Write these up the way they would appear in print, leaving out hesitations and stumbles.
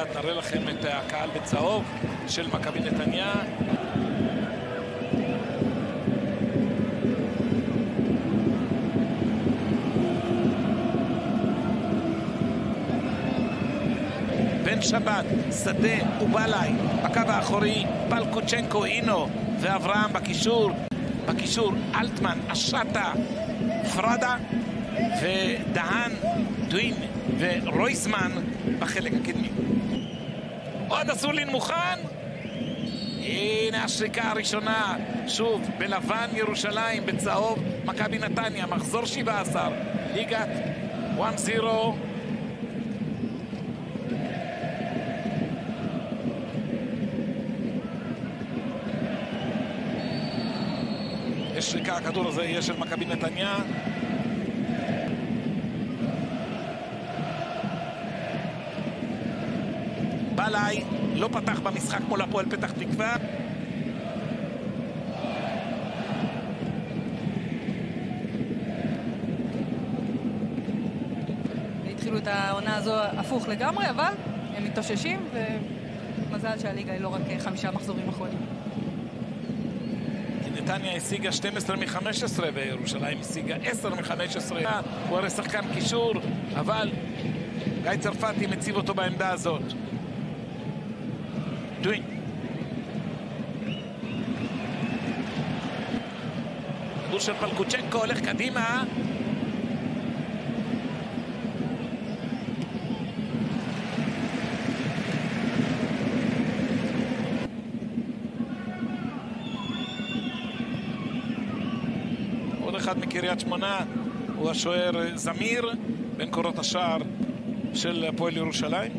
מעט נראה לכם את הקהל בצהוב של מכבי נתניה. בן שבת, שדה ובלאי, בקו האחורי, פלקוצ'נקו, אינו ואברהם בקישור, אלטמן, אשטה, פרדה ודהן, דוין ורויסמן בחלק הקדמי. עוד אסולין מוכן. הנה השריקה הראשונה, שוב בלבן ירושלים, בצהוב מכבי נתניה, מחזור 17, ליגת 1-0. יש שריקה, הכדור הזה יהיה של מכבי נתניה. בלאי לא פתח במשחק מול הפועל פתח תקווה. התחילו את העונה הזו הפוך לגמרי, אבל הם מתאוששים, ומזל שהליגה היא לא רק 5 מחזורים אחרונים. נתניה השיגה 12 מ-15 וירושלים השיגה 10 מ-15. הוא הרי שחקן קישור, אבל גיא צרפתי מציב אותו בעמדה הזאת. דוין. כדור של פלקוצ'נקו הולך קדימה. עוד אחד מקריית שמונה הוא השוער זמיר בין קורות השער של הפועל ירושלים.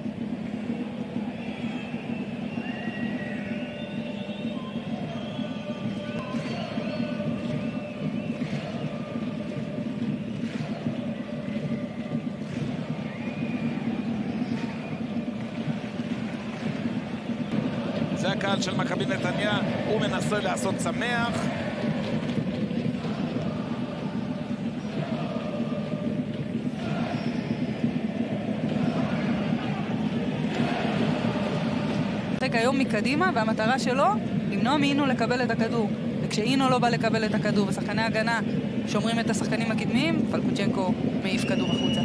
זה הקהל של מכבי נתניה, הוא מנסה לעשות שמח. היום מקדימה, והמטרה שלו למנוע מאינו לקבל את הכדור, וכשאינו לא בא לקבל את הכדור ושחקני הגנה שומרים את השחקנים הקדמיים, פלקוצ'נקו מעיף כדור החוצה.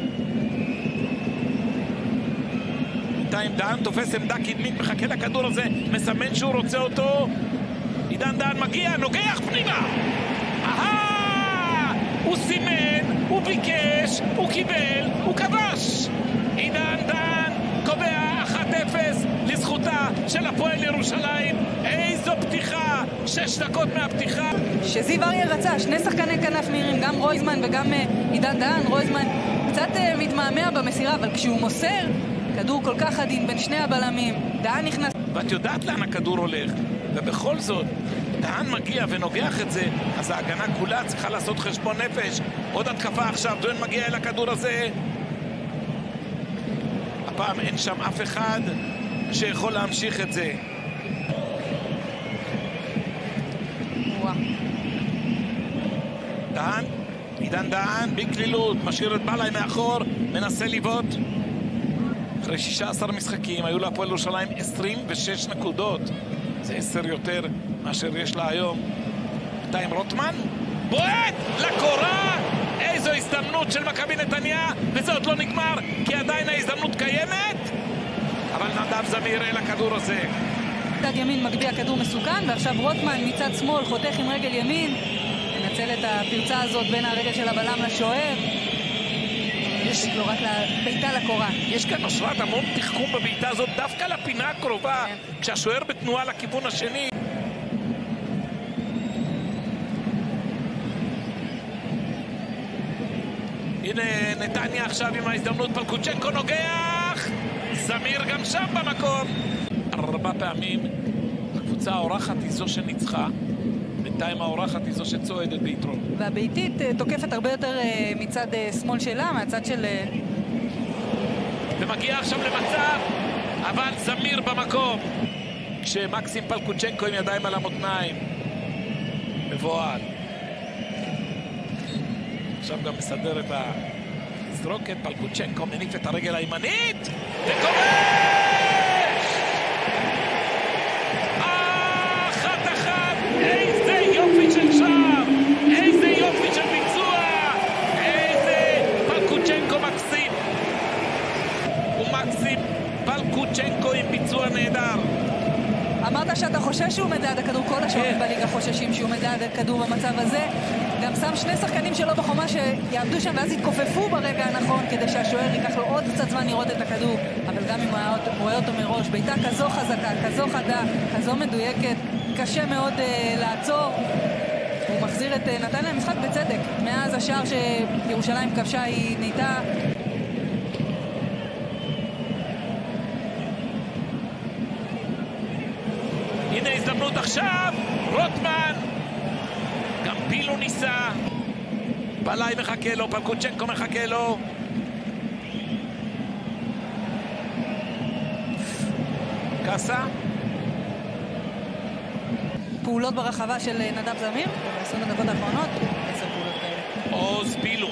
בינתיים דהן תופס עמדה קדמית, מחכה לכדור הזה, מסמן שהוא רוצה אותו. עידן דהן מגיע, נוגח פנימה. הוא סימן, הוא ביקש, הוא קיבל, הוא כבש. עידן דהן קובע 1-0 לזכותה של הפועל ירושלים. איזו פתיחה, 6 דקות מהפתיחה. שזיו אריה רצה, 2 שחקני כנף מהירים, גם רויזמן וגם עידן דהן. רויזמן קצת מתמהמה במסירה, אבל כשהוא מוסר, כדור כל כך עדין בין שני הבלמים, דהן נכנס. ואת יודעת לאן הכדור הולך, ובכל זאת, דהן מגיע ונוגח את זה, אז ההגנה כולה צריכה לעשות חשבון נפש. עוד התקפה עכשיו, דוין מגיע אל הכדור הזה. הפעם אין שם אף אחד שיכול להמשיך את זה. דהן, עידן דהן, בקלילות, משאיר את בלאי מאחור, מנסה לבעוט. אחרי 16 משחקים, היו להפועל ירושלים 26 נקודות. זה 10 יותר מאשר יש לה היום. בינתיים רוטמן, בועט לקורה! איזו הזדמנות של מכבי נתניה, וזה עוד לא נגמר, כי עדיין ההזדמנות קיימת. אבל נדב זמיר אל הכדור הזה. מצד ימין מגביה כדור מסוכן, ועכשיו רוטמן מצד שמאל חותך עם רגל ימין. מנצל את הפרצה הזאת בין הרגל של הבלם לשוער. יש לו רק בעיטה לקורה. יש כאן אשרת המון תחכום בבעיטה הזאת, דווקא לפינה הקרובה, כשהשוער בתנועה לכיוון השני. הנה נתניה עכשיו עם ההזדמנות, פלקוצ'נקו נוגח, זמיר גם שם במקום. 4 פעמים הקבוצה האורחת היא זו שניצחה, בינתיים האורחת היא זו שצועדת ביתרון. והביתית תוקפת הרבה יותר מצד שמאל שלה, מהצד של... ומגיע עכשיו למצב, אבל זמיר במקום. כשמקסים פלקוצ'נקו עם ידיים על המותניים. מבועל. עכשיו גם מסדר את הזרוקת, פלקוצ'נקו מניף את הרגל הימנית, וקורא! הכדור במצב הזה. גם שם שני שחקנים שלו בחומה שיעמדו שם ואז יתכופפו ברגע הנכון כדי שהשוער ייקח לו עוד קצת זמן לראות את הכדור. אבל גם אם הוא רואה אותו מראש, בעיטה כזו חזקה, כזו חדה, כזו מדויקת, קשה מאוד לעצור. הוא מחזיר את נתניה למשחק בצדק. מאז השער שירושלים כבשה היא נהייתה... הנה הזדמנות עכשיו, רוטמן, גם פילו ניסה, בלאי מחכה לו, פלקוצ'נקו מחכה לו. קאסה. פעולות ברחבה של נדב זמיר, ב-20 הדקות האחרונות, 10 פעולות כאלה. עוז פילו.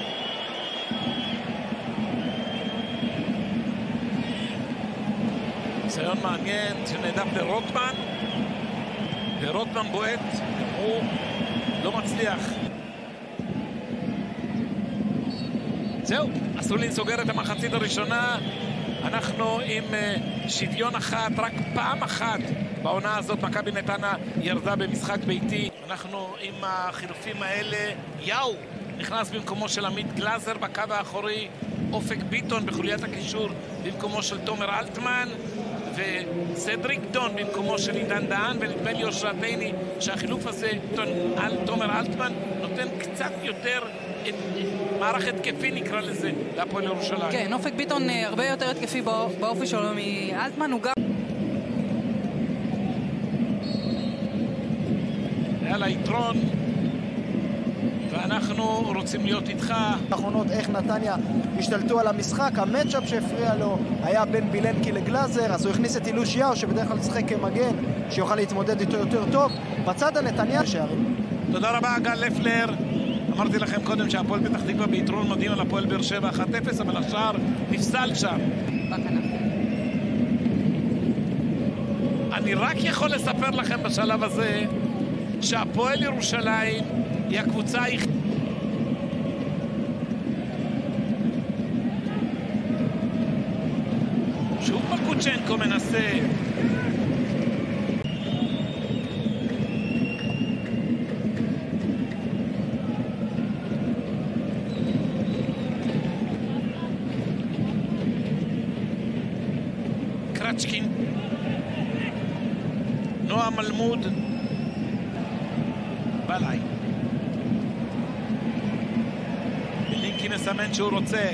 ניסיון מעניין שנעדף לרוטמן. ורוטמן בועט, הוא לא מצליח. זהו, אסולין סוגר את המחצית הראשונה. אנחנו עם שוויון אחת, רק פעם אחת בעונה הזאת מכבי נתניה ירדה במשחק ביתי. אנחנו עם החילופים האלה, יאו נכנס במקומו של עמית גלאזר בקו האחורי, אופק ביטון בחוליית הקישור במקומו של תומר אלטמן, וסדריק דון במקומו של עידן דהן, ונדמה לי אושרתני שהחילוף הזה על תומר אלטמן נותן קצת יותר מערך התקפי, נקרא לזה, להפועל ירושלים. כן, אופק ביטון הרבה יותר התקפי באופי שלו מאלטמן. הוא גם... היה לה יתרון, ואנחנו רוצים להיות איתך. האחרונות איך נתניה השתלטו על המשחק. המאצ'אפ שהפריע לו היה בין בילנקי לגלאזר, אז הוא הכניס את אילוש יאו שבדרך כלל משחק כמגן, שיוכל להתמודד איתו יותר טוב. בצד הנתניה שערים. תודה רבה גל לפלר. אמרתי לכם קודם שהפועל פתח תקווה ביתרון מדהים על הפועל באר שבע 1-0, אבל השער נפסל שם. אני רק יכול לספר לכם בשלב הזה שהפועל ירושלים היא הקבוצה שוב פלקוצ'נקו מנסה. קרצ'קין, נועה מלמוד, בלאי. בלינקי מסמן שהוא רוצה,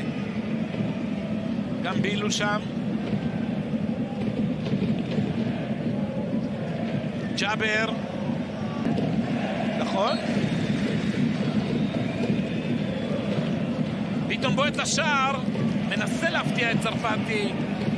גם בילו שם. ג'אבר, נכון? ביטון בועט לשער, מנסה להפתיע את צרפתי.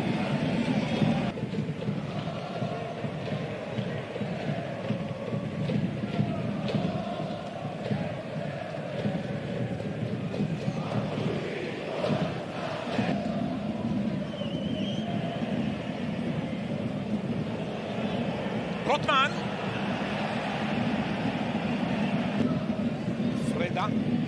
רוטמן, פרדה,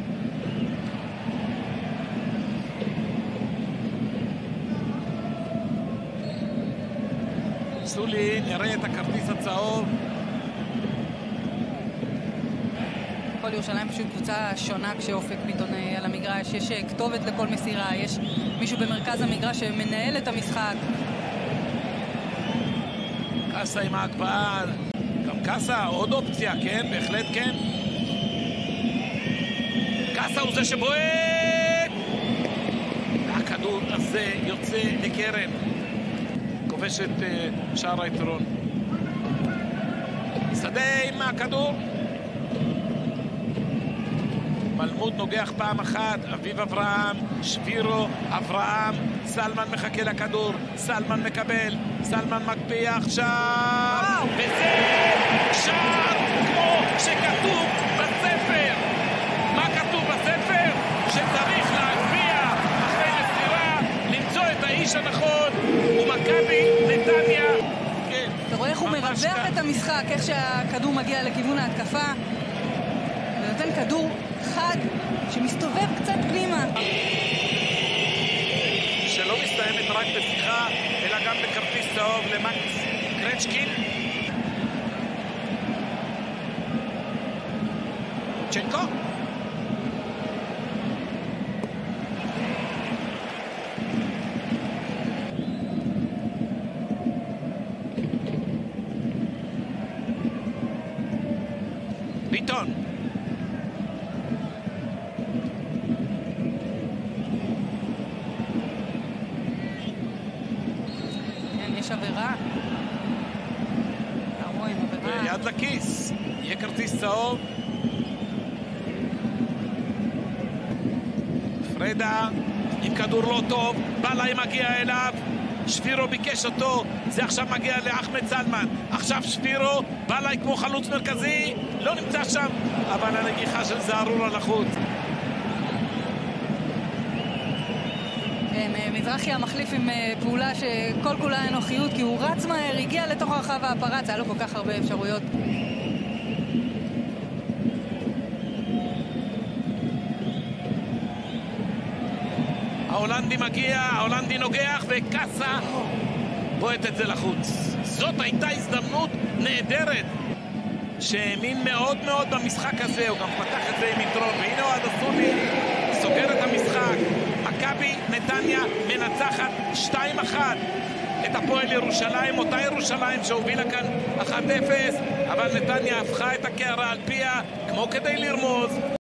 סולין יראה את הכרטיס הצהוב. הפועל ירושלים פשוט קבוצה שונה כשאופק ביטון על המגרש. יש כתובת לכל מסירה, יש מישהו במרכז המגרש שמנהל את המשחק. קאסה עם ההקבעה, גם קאסה עוד אופציה, כן? בהחלט כן. קאסה הוא זה שבועט! הכדור הזה יוצא לקרן. כובש את שער היתרון. שדה עם הכדור. מלמוד נוגח פעם אחת, אביב אברהם, שבירו, אברהם, סלמן מחכה לכדור, סלמן מקבל, סלמן מקפיח, שער, וזה שער כמו שכתוב בספר. מה כתוב בספר? שצריך להגביע אחרי מסירה, למצוא את האיש הנכון, ומכבי נתניה. כן, אתה רואה איך הוא מרווח את המשחק, איך שהכדור מגיע לכיוון ההתקפה, ונותן כדור חד שמסתובב קצת פנימה. שלא מסתיימת רק בשיחה, אלא גם בכרטיס צהוב למקס קרצ'קין. יש עבירה. רואים עבירה. יד לכיס, יהיה כרטיס צהוב. פרדה עם כדור לא טוב, בלאי מגיע אליו, שפירו ביקש אותו, זה עכשיו מגיע לאחמד סלמן, עכשיו שפירו, בלאי כמו חלוץ מרכזי, לא נמצא שם, אבל הנגיחה של זערורה לחוץ. כן, מזרחי המחליף עם פעולה שכל כולה אנוכיות, כי הוא רץ מהר, הגיע לתוך הרחבה הפרץ, היה לו כל כך הרבה אפשרויות. ההולנדי מגיע, ההולנדי נוגח וקאסה בועט את זה לחוץ. זאת הייתה הזדמנות נהדרת שהאמין מאוד מאוד במשחק הזה, הוא גם פתח את זה עם יתרון, והנה אוהד אסוני סוגר את המשחק. מכבי נתניה מנצחת 2-1 את הפועל ירושלים, אותה ירושלים שהובילה כאן 1-0, אבל נתניה הפכה את הקערה על פיה כמו כדי לרמוז.